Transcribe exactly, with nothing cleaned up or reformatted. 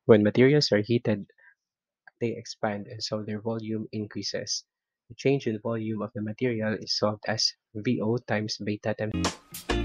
When materials are heated, they expand and so their volume increases. The change in volume of the material is solved as V O times beta temperature.